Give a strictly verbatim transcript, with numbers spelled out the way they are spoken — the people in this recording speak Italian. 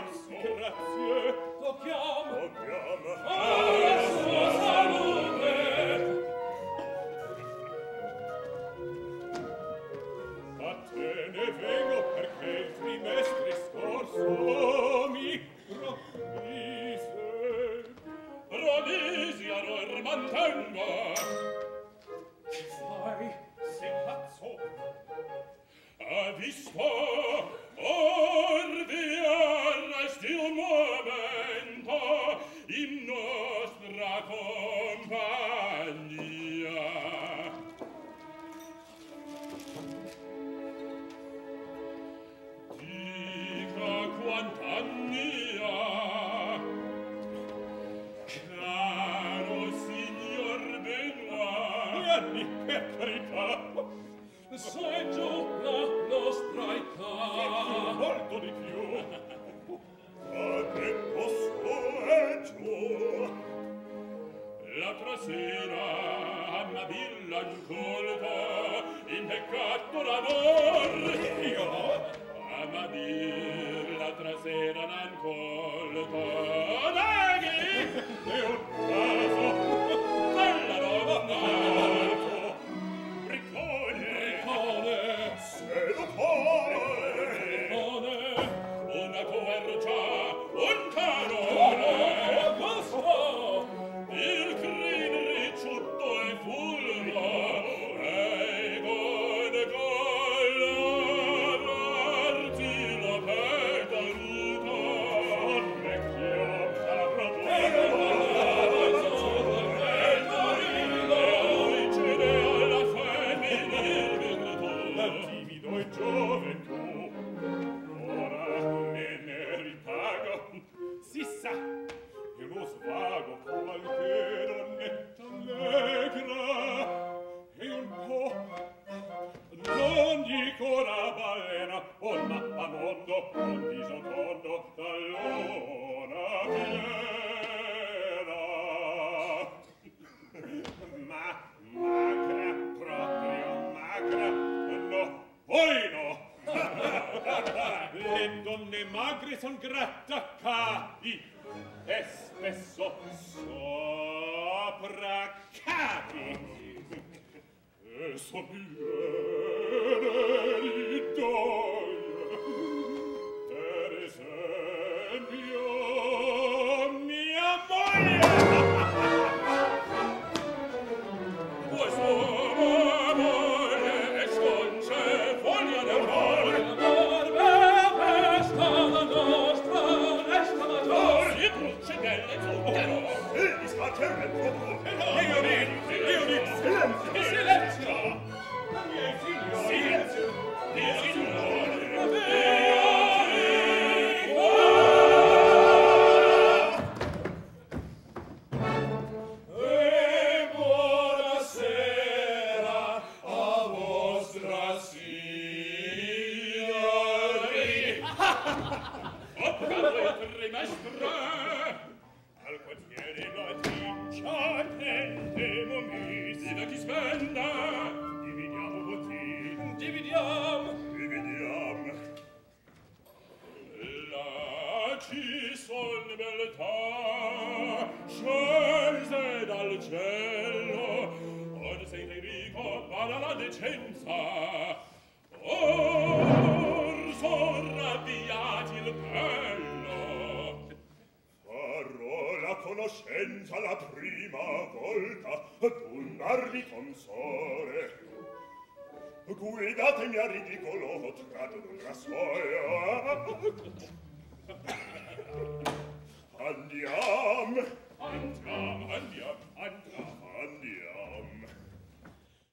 passo. Grazie. Tocchiamo. Tocchiamo. Alla sua salute. A te ne vengo perché il trimestre scorso mi promise. Provisi a non mantengo. Che fai? Sei pazzo? Ha visto? Or vi arresti un momento in nostra compagnia. Dica quant'anni ha, caro signor Benoit. Anni, per carità. Sai giù la nostra età. Molto di più. Ma che posto è giù? L'altra sera a una villa incolta in peccato d'amor. Io? A una villa l'altra sera l'han colta. Daghi! È un caso. Bella donna. Una quercia, un canone, questo, il crin ricciutto e fulvo, e con colorarti la petaruta, non me chiama la proposta, e noi cede alla femminil virtù, la timido e gioventù. Si sa, è uno svago qualche donnetta allegra e un po', non dico la balena o il mappamondo o il viso tondo dall'ona piena. Ma magra, proprio magra, no, poi no. Le donne magre son grattacapi e spesso sopra capi e son piene di gioia. Per esempio mia moglie. Vuoi sua moglie e sconce foglia del mare. Io dico, io dico, silenzio, silenzio! Miei figli, silenzio! Dio signore! E buonasera a vostra signoria! Ho pagato il trimestre! Al quartiere la trincia tendemo mis. Viva chi spenda! Dividiamo bottini. Dividiamo! Dividiamo! Là ci son beltà scese dal cielo. Or sei Enrico, vada la decenza. Or son ravviati il bello. La conoscenza la prima volta d'un armi console. Guidatemi a ridicolo tratto d'un rassoio. Andiam, andiam, andiam.